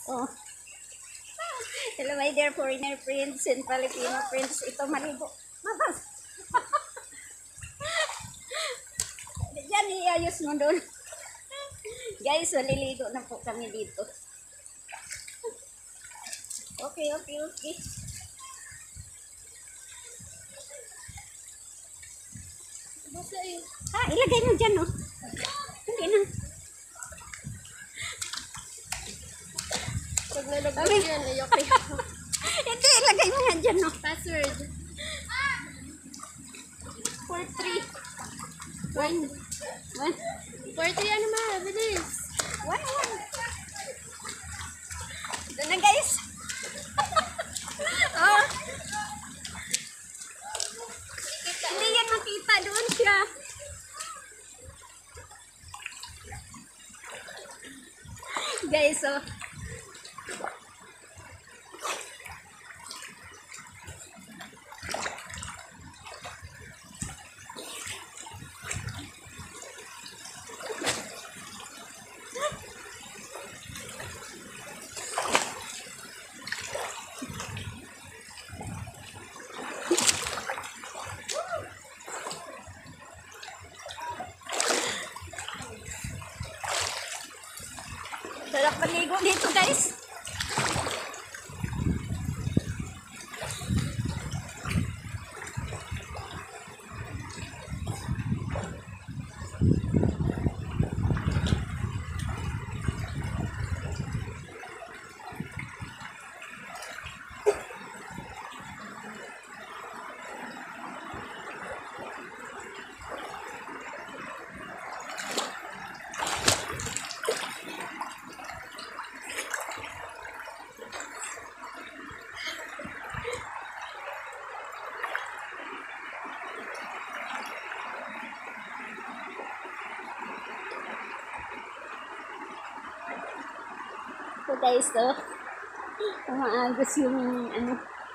Oh. Hello my dear foreigner friends and Filipino friends. Ito maligo. Mabas. Diyan iayos mo doon. Guys, maliligo na po kami dito. Okay. Ha, ilagay mo dyan, oh. Hindi na. Paglalagay ko yan, ayoko. Hindi, ilagay mo nga dyan, oh. Password. 4-3. 1. 40 ano ma, bilis. 1. Doon na, guys. Oh. Hindi yan makita. Doon siya. Guys, oh. Sarap maligo dito, guys. So guys, oh, umaagos yung ano.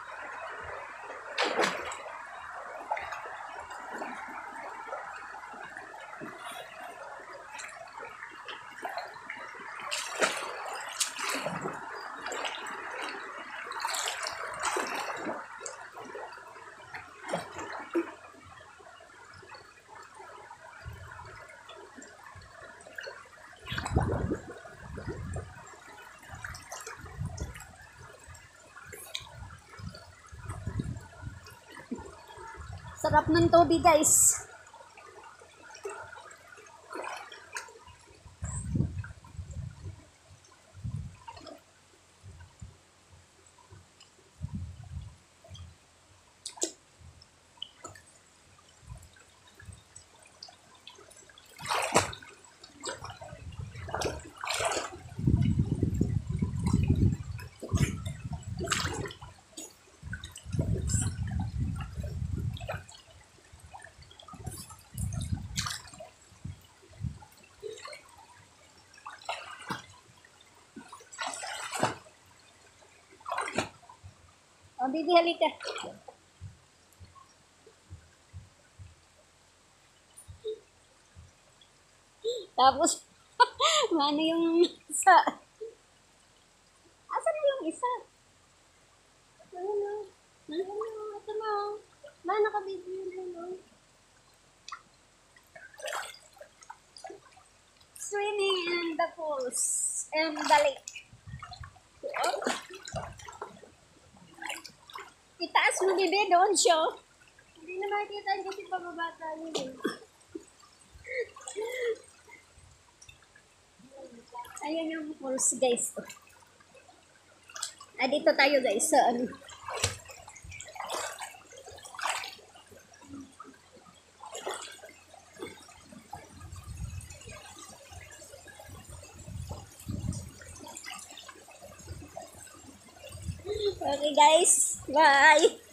Sarap ng tubig, guys. O, Bibi, halika. Tapos, ano yung isa? Asan na yung isa? Ano? Ito na. Ma, naka-video yun. Swimming in the pools and the lake. Oh. Itaas mo, Bibi, doon siya. Hindi na makikita yun kasi pababata yun eh. Ayan yung pools, guys. Ah, dito tayo, guys, sa ano. Okay, guys. Bye.